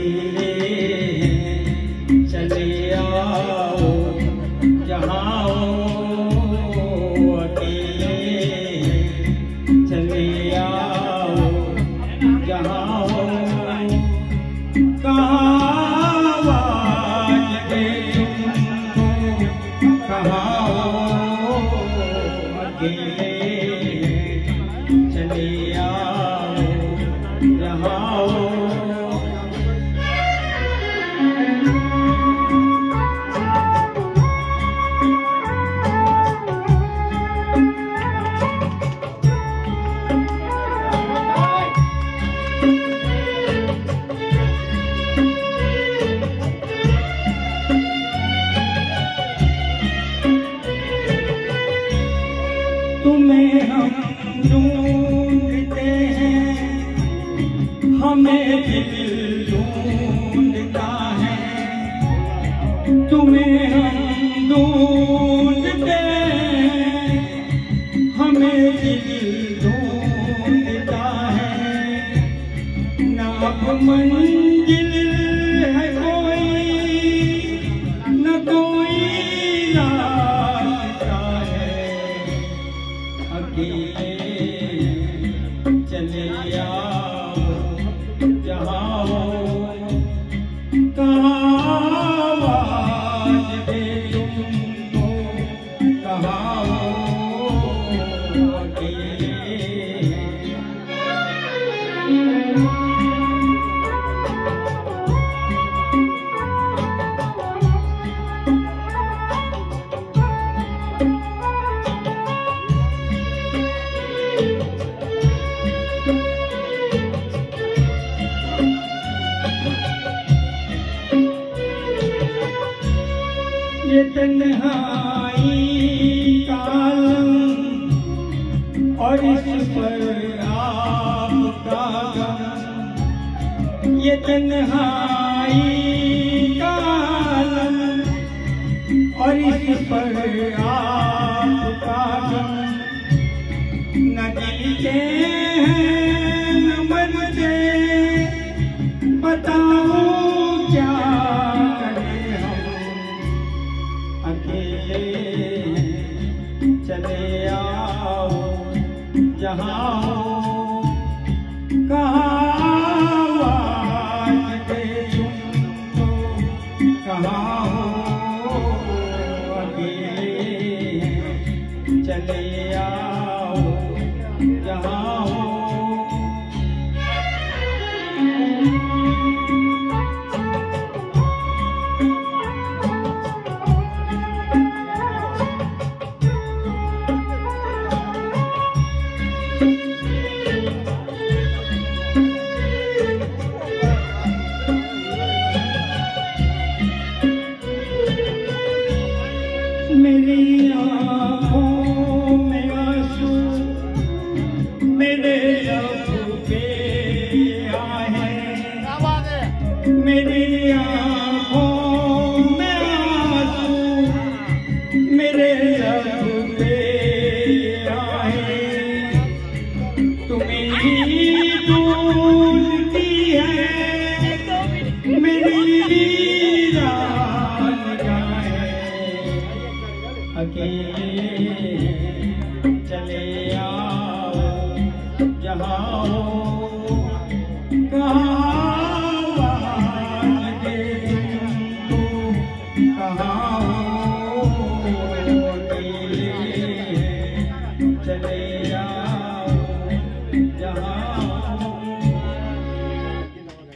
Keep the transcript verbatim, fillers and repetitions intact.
अकेले चले आओ जहाँ हो, अकेले चले आओ जहाँ हो। कहाँ लगे तुमको, कहाँ हो, अकेले चले आओ जहाँ हो। तुम्हें हम ढूंढते हैं, हमें दिल ढूंढता है। तुम्हें हम ढूंढते हैं, हमें दिल ढूंढता है। ना अब मंजिल है कोई, न कोई रास्ता है। अकेले चले आओ जहाँ हो। कहाँ आवाज़ दे तुमको, कहाँ हो, अकेले। ये तन्हाई का आलम और इस पर आपका गम। ये तन्हाई का आलम और इस पर आपका गम। न जीते हैं न मरते, बताओ क्या करें हम। अकेले चले आओ जहाँ हो। कहाँ आवाज़ दे तुमको, कहाँ हो, अकेले चले आओ जहाँ हो। मेरी आँखों में आंसू मेरे लब पे आए। मेरी आँखों में आंसू मेरे लब पे आए। तुम्हें ही ढूंढती है मेरी रात जाए। अकेले चले आओ जहाँ हो। कहाँ आवाज़ दे तुमको, कहाँ हो, अकेले चले आओ जहाँ